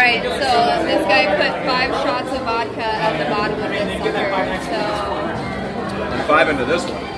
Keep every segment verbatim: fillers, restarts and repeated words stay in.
Alright, so this guy put five shots of vodka at the bottom of this sucker, so... Five into this one.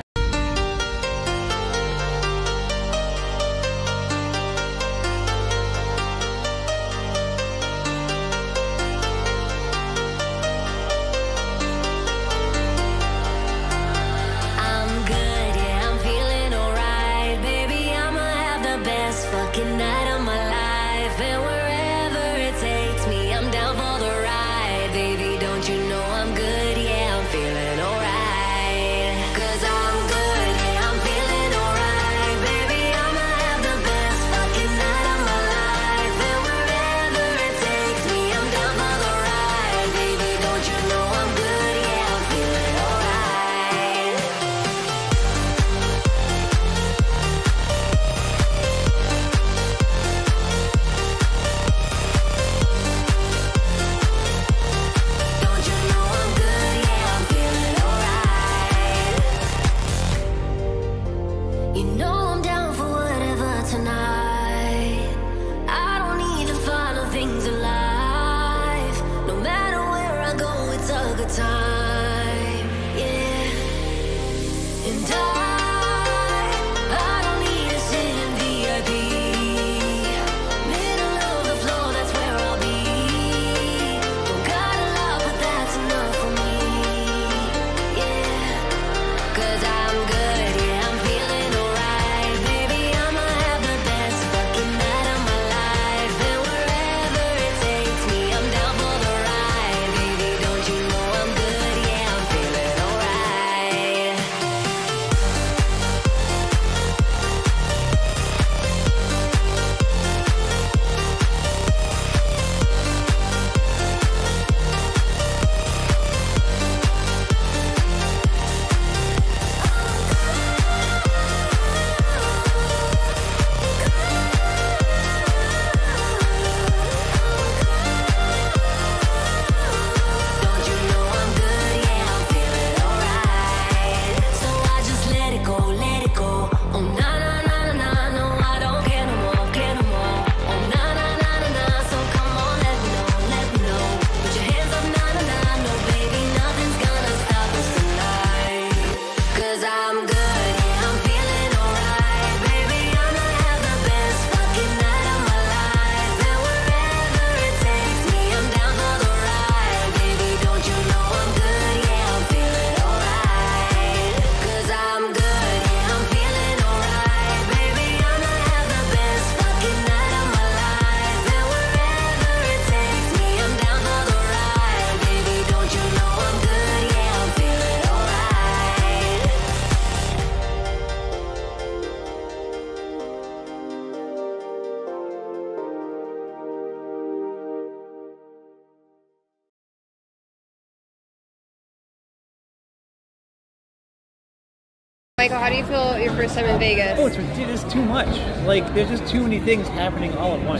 Michael, how do you feel your first time in Vegas? Oh, it's, dude, it's too much. Like, there's just too many things happening all at once.